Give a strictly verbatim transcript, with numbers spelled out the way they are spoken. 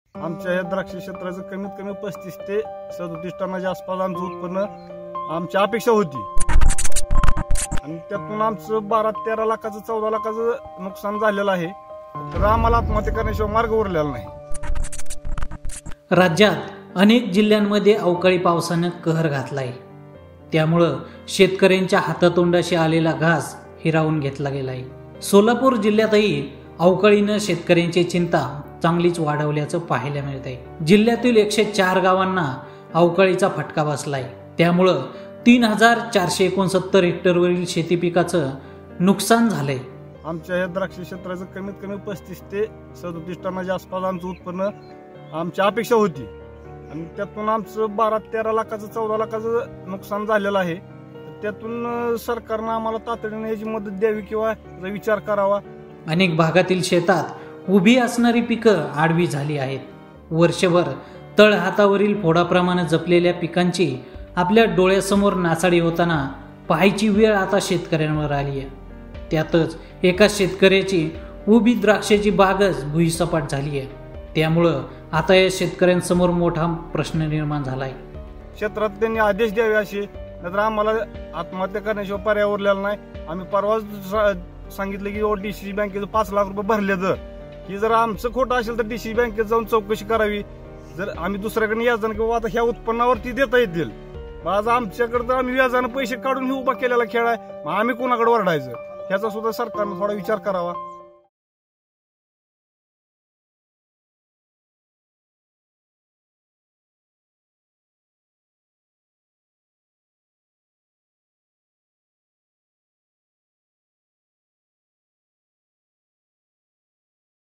आमच्या या द्राक्ष क्षेत्राचं कमीत कमी पस्तीस ते सदोतीस टनाच्या आसपास आमचं उत्पन्न आमची अपेक्षा होती आणि त्यातून आमचं बारा तेरा लाखाचं चौदा लाखाचं नुकसान झालेलं आहे. तर आम्हाला आत्महत्या करण्याशिवाय मार्ग उरलेला नाही. राज्यात अनेक जिल्ह्यांमध्ये अवकाळी पावसानं कहर घातलाय. त्यामुळं शेतकऱ्यांच्या हातातोंडाशी आलेला घास हिरावून घेतला गेलाय. सोलापूर जिल्ह्यातही अवकाळीनं शेतकऱ्यांची चिंता चांगलीच वाढवल्याचं पाहायला मिळत आहे. जिल्ह्यातील एकशे चार गावांना अवकाळीचा फटका बसलाय. त्यामुळं तीन हजार चारशे एकोणसत्तर हेक्टरवरील शेती पिकाचं नुकसान झालंय. आमच्या या द्राक्ष क्षेत्राचं कमीत कमी पस्तीस ते सदोतीस टनाच्या आसपास आमचं उत्पन्न आमची अपेक्षा होती आणि त्यातून आमचं बारा तेरा लाखाचं चौदा लाखाचं नुकसान झालेलं आहे. त्यातून सरकारनं आम्हाला तातडीने याची मदत द्यावी किंवा विचार करावा. अनेक भागातील शेतात उभी असणारी पिकं आडवी झाली आहेत. वर्षभर तळहातावरील फोडाप्रमाणे जपलेल्या पिकांची आपल्या डोळ्यासमोर नासाडी होताना पाहायची वेळ आता शेतकऱ्यांवर आली आहे. त्यातच एका शेतकऱ्याची उभी द्राक्षाची बागच भुईसपाट झाली आहे. त्यामुळं आता या शेतकऱ्यांसमोर मोठा प्रश्न निर्माण झालाय. क्षेत्रात त्यांनी आदेश द्यावे असे, नाहीतर आम्हाला आत्महत्या करण्याशिवाय पर्याय उरलेला नाही. आम्ही परवाच सांगितलं की डीसीसी बँकेचं पाच लाख रुपये भरले तर ही जर आमचं खोटं असेल तर डीसीसी बँकेत जाऊन चौकशी करावी. जर आम्ही दुसऱ्याकडे याजानं किंवा आता ह्या उत्पन्नावरती देता येतील, आज आमच्याकडे तर आम्ही व्याजानं पैसे काढून ही उभा केलेला खेळ आहे, मग आम्ही कोणाकडे ओरडायचं? ह्याचा सुद्धा सरकारनं थोडा विचार करावा.